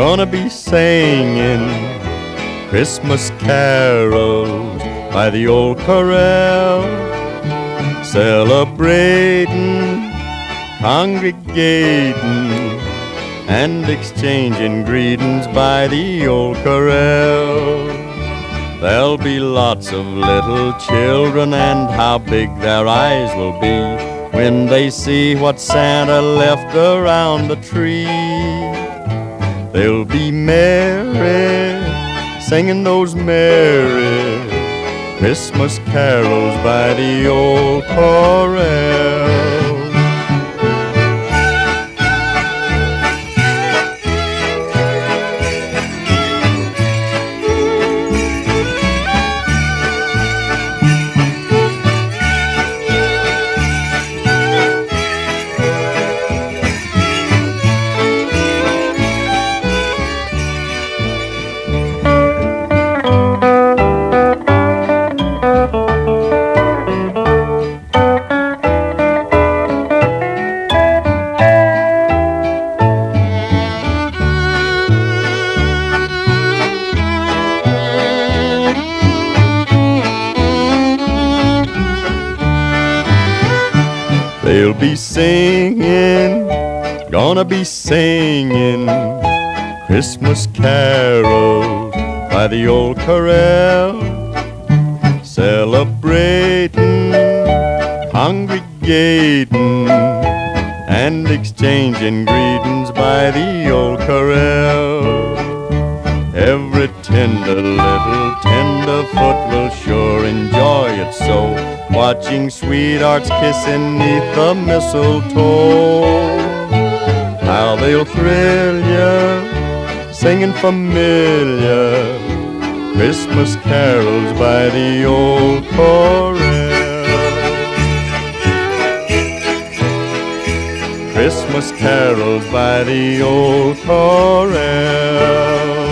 gonna be singing Christmas carols by the old corral, celebrating, congregating, and exchanging greetings by the old corral. There'll be lots of little children, and how big their eyes will be when they see what Santa left around the tree. They'll be merry, singing those merry Christmas carols by the old Corral. They'll be singing, gonna be singing Christmas carols by the old corral, celebrating, congregating, and exchanging greetings by the old corral. Every tender little tenderfoot will sure enjoy it so, watching sweethearts kissing 'neath the mistletoe. How they'll thrill ya, singing familiar Christmas carols by the old Corral. Christmas carols by the old Corral.